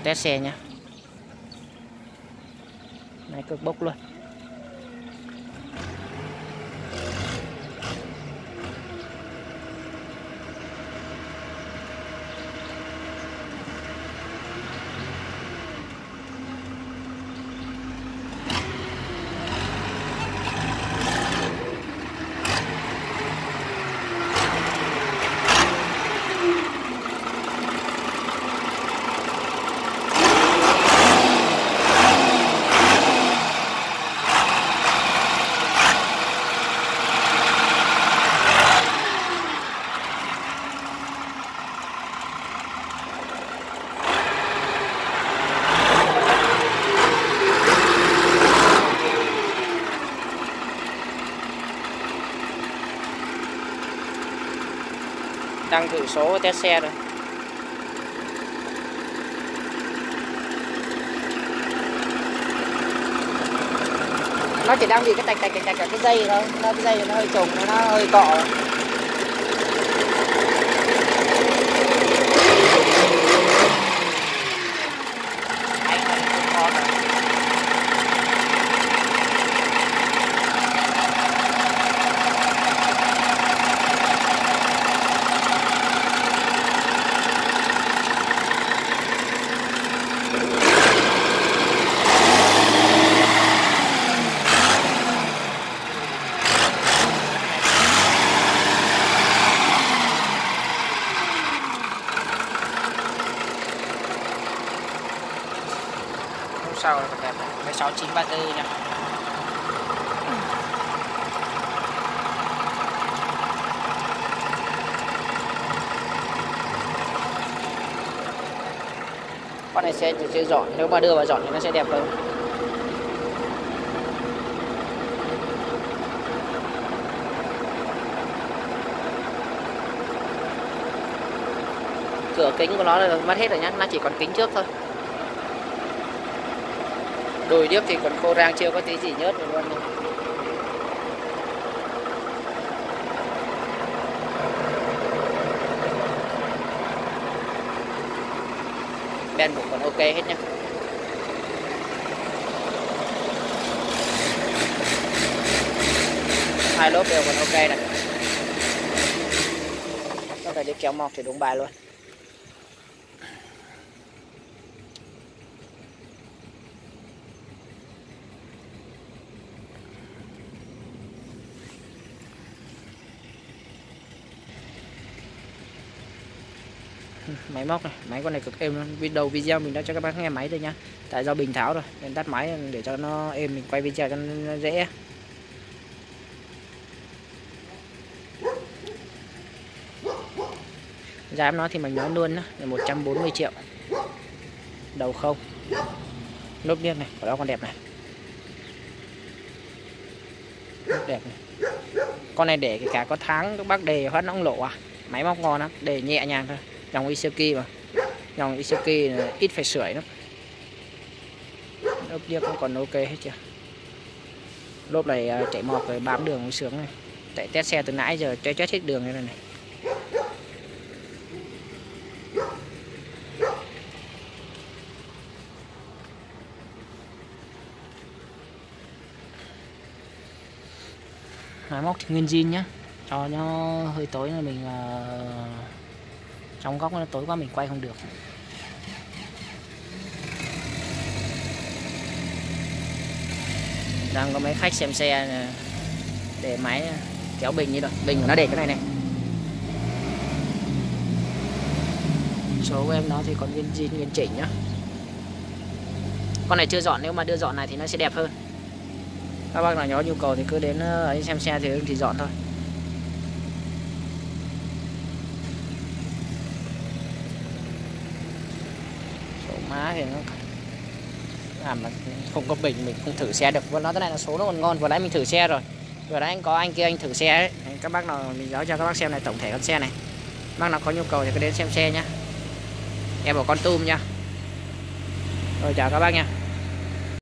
test xe nhá. Này cực bốc luôn. Đang thử số test xe rồi. Nó chỉ đang bị cái tạch ở cái dây thôi, cái dây nó hơi trùng, nó hơi cọ. Sau là đẹp này, 16934 nha. Con này sẽ dọn, nếu mà đưa vào dọn thì nó sẽ đẹp hơn. Cửa kính của nó là mất hết rồi nhá, nó chỉ còn kính trước thôi. Đùi điếc thì còn khô rang, chưa có tí gì nhớt luôn luôn. Ben cũng còn ok hết nhá. Hai lốp đều còn ok này. Có thể đi kéo mọc thì đúng bài luôn. Máy móc này, máy con này cực êm luôn. Đầu video mình đã cho các bác nghe máy rồi nha. Tại do bình tháo rồi nên tắt máy để cho nó êm, mình quay video cho nó dễ. Giá nó thì mình nói luôn đó, là 140 triệu. Đầu không. Lốp điếc này, của đó còn đẹp này. Lốp đẹp này. Con này để cả có tháng các bác đề phát nó không lộ à. Máy móc ngon lắm, để nhẹ nhàng thôi. Dòng Isuzu mà. Dòng Isuzu ít phải sưởi lắm. Lốp điếc cũng còn ok hết chưa. Lốp này chạy mọt rồi bám đường cũng sướng này. Tại test xe từ nãy giờ chết hết đường như này này. Máy móc thì nguyên zin nhá, cho nó hơi tối là mình trong góc nó tối quá mình quay không được. Đang có mấy khách xem xe này, để máy kéo bình như đó, bình của nó để cái này này. Số của em nó thì còn nguyên zin nguyên chỉnh nhá. Con này chưa dọn, nếu mà đưa dọn này thì nó sẽ đẹp hơn. Các bác nào có nhu cầu thì cứ đến ấy xem xe thì dọn thôi. Số má thì nó làm là không có bình, mình không thử xe được. Vừa nói cái này là số nó còn ngon, vừa nãy mình thử xe rồi. Vừa nãy có anh kia anh thử xe ấy. Các bác nào mình nói cho các bác xem này tổng thể con xe này. Bác nào có nhu cầu thì cứ đến xem xe nhá. Em ở Kon Tum nha. Rồi chào các bác nha.